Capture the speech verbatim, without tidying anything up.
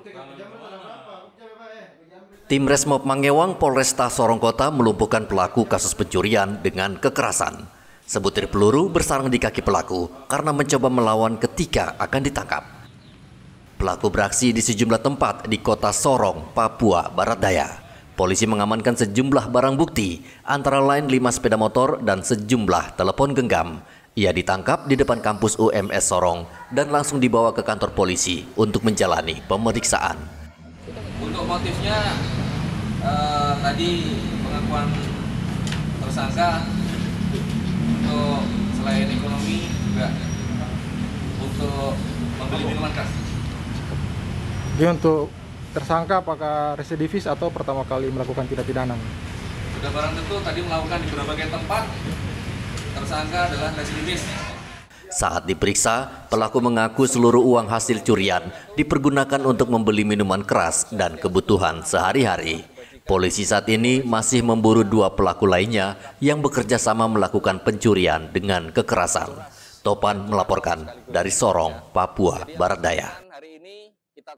Tim Resmob Mangewang Polresta Sorong Kota melumpuhkan pelaku kasus pencurian dengan kekerasan. Sebutir peluru bersarang di kaki pelaku karena mencoba melawan ketika akan ditangkap. Pelaku beraksi di sejumlah tempat di kota Sorong, Papua Barat Daya. Polisi mengamankan sejumlah barang bukti, antara lain lima sepeda motor dan sejumlah telepon genggam. Ia ditangkap di depan kampus U M S Sorong dan langsung dibawa ke kantor polisi untuk menjalani pemeriksaan. Untuk motifnya eh, tadi pengakuan tersangka untuk selain ekonomi juga untuk membeli minuman keras. Jadi untuk tersangka apakah residivis atau pertama kali melakukan tindak pidana? Sudah barang tentu tadi melakukan di berbagai tempat. Tersangka adalah residivis. Saat diperiksa, pelaku mengaku seluruh uang hasil curian dipergunakan untuk membeli minuman keras dan kebutuhan sehari-hari. Polisi saat ini masih memburu dua pelaku lainnya yang bekerja sama melakukan pencurian dengan kekerasan. Topan melaporkan dari Sorong, Papua Barat Daya.